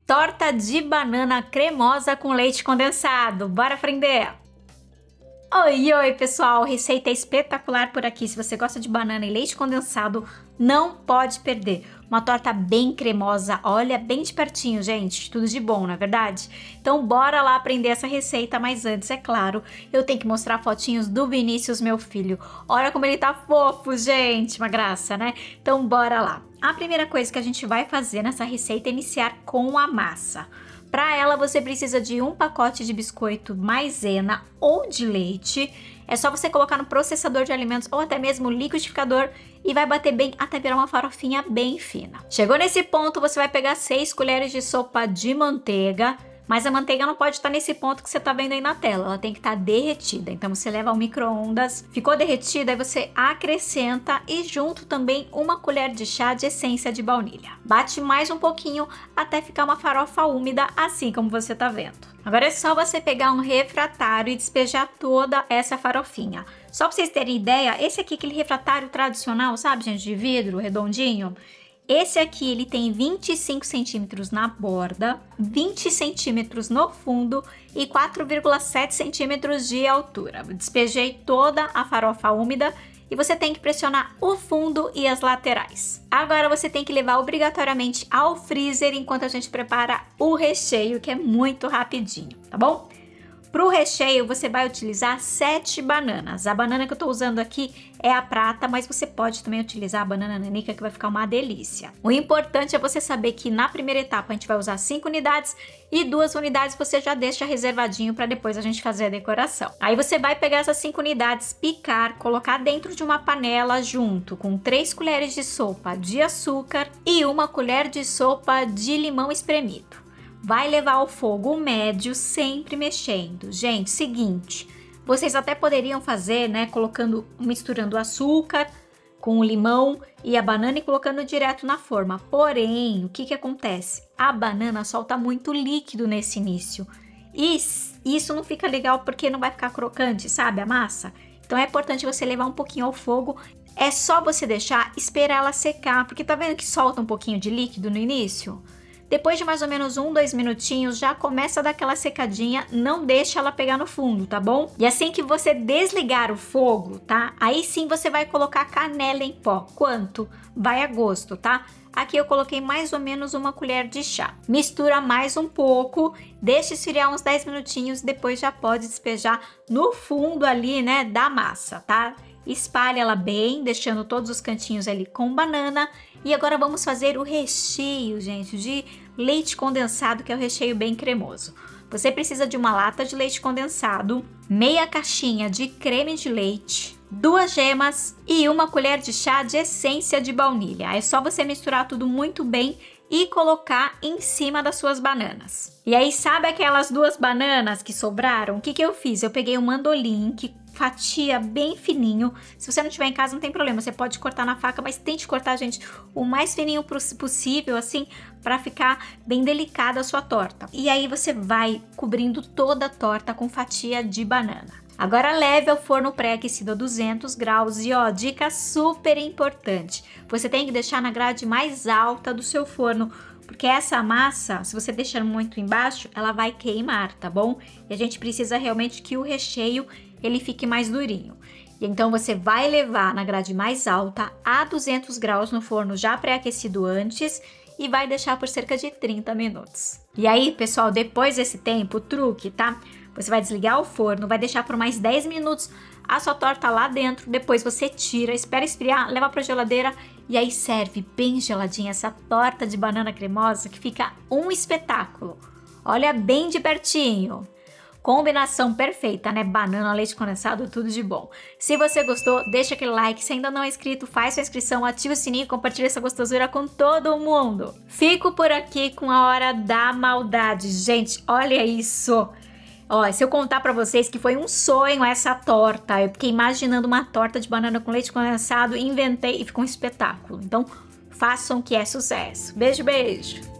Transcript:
Torta de banana cremosa com leite condensado. Bora aprender! Oi, pessoal! Receita espetacular por aqui. Se você gosta de banana e leite condensado, não pode perder. Uma torta bem cremosa, olha, bem de pertinho, gente. Tudo de bom, não é verdade? Então, bora lá aprender essa receita. Mas antes, é claro, eu tenho que mostrar fotinhos do Vinícius, meu filho. Olha como ele tá fofo, gente. Uma graça, né? Então, bora lá. A primeira coisa que a gente vai fazer nessa receita é iniciar com a massa. Para ela, você precisa de um pacote de biscoito maisena ou de leite. É só você colocar no processador de alimentos ou até mesmo liquidificador e vai bater bem até virar uma farofinha bem fina. Chegou nesse ponto, você vai pegar 6 colheres de sopa de manteiga, mas a manteiga não pode estar nesse ponto que você está vendo aí na tela, ela tem que estar derretida. Então você leva ao micro-ondas, ficou derretida, aí você acrescenta e junto também uma colher de chá de essência de baunilha. Bate mais um pouquinho até ficar uma farofa úmida, assim como você está vendo. Agora é só você pegar um refratário e despejar toda essa farofinha. Só para vocês terem ideia, esse aqui é aquele refratário tradicional, sabe, gente, de vidro, redondinho. Esse aqui, ele tem 25 centímetros na borda, 20 centímetros no fundo e 4,7 centímetros de altura. Despejei toda a farofa úmida e você tem que pressionar o fundo e as laterais. Agora você tem que levar obrigatoriamente ao freezer enquanto a gente prepara o recheio, que é muito rapidinho, tá bom? Para o recheio, você vai utilizar 7 bananas. A banana que eu estou usando aqui é a prata, mas você pode também utilizar a banana nanica, que vai ficar uma delícia. O importante é você saber que na primeira etapa a gente vai usar 5 unidades e 2 unidades você já deixa reservadinho para depois a gente fazer a decoração. Aí você vai pegar essas 5 unidades, picar, colocar dentro de uma panela junto com 3 colheres de sopa de açúcar e 1 colher de sopa de limão espremido. Vai levar ao fogo médio, sempre mexendo. Gente, seguinte, vocês até poderiam fazer, né, misturando açúcar com o limão e a banana e colocando direto na forma. Porém, o que acontece? A banana solta muito líquido nesse início. E isso não fica legal porque não vai ficar crocante, sabe, a massa? Então é importante você levar um pouquinho ao fogo. É só você deixar, esperar ela secar, porque tá vendo que solta um pouquinho de líquido no início? Depois de mais ou menos 2 minutinhos, já começa a dar aquela secadinha, não deixa ela pegar no fundo, tá bom? E assim que você desligar o fogo, tá? Aí sim você vai colocar canela em pó. Quanto? Vai a gosto, tá? Aqui eu coloquei mais ou menos 1 colher de chá. Mistura mais um pouco, deixa esfriar uns 10 minutinhos, depois já pode despejar no fundo ali, né, da massa, tá? Espalha ela bem, deixando todos os cantinhos ali com banana. E agora vamos fazer o recheio, gente, de leite condensado, que é o recheio bem cremoso. Você precisa de uma lata de leite condensado, meia caixinha de creme de leite, 2 gemas e 1 colher de chá de essência de baunilha. É só você misturar tudo muito bem e colocar em cima das suas bananas. E aí, sabe aquelas 2 bananas que sobraram? O que eu fiz? Eu peguei um mandolim que fatia bem fininho. Se você não tiver em casa, não tem problema, você pode cortar na faca, mas tente cortar, gente, o mais fininho possível, assim, para ficar bem delicada a sua torta. E aí você vai cobrindo toda a torta com fatia de banana. Agora leve ao forno pré-aquecido a 200 graus e ó, dica super importante, você tem que deixar na grade mais alta do seu forno, porque essa massa, se você deixar muito embaixo, ela vai queimar, tá bom? E a gente precisa realmente que o recheio ele fique mais durinho. E então você vai levar na grade mais alta a 200 graus no forno já pré-aquecido antes e vai deixar por cerca de 30 minutos. E aí, pessoal, depois desse tempo, o truque, tá? Você vai desligar o forno, vai deixar por mais 10 minutos a sua torta lá dentro, depois você tira, espera esfriar, leva para a geladeira e aí serve bem geladinha essa torta de banana cremosa que fica um espetáculo. Olha bem de pertinho. Combinação perfeita, né? Banana, leite condensado, tudo de bom. Se você gostou, deixa aquele like. Se ainda não é inscrito, faz sua inscrição, ativa o sininho e compartilha essa gostosura com todo mundo. Fico por aqui com a hora da maldade. Gente, olha isso! Ó, se eu contar pra vocês que foi um sonho essa torta, eu fiquei imaginando uma torta de banana com leite condensado, inventei e ficou um espetáculo. Então, façam que é sucesso. Beijo, beijo!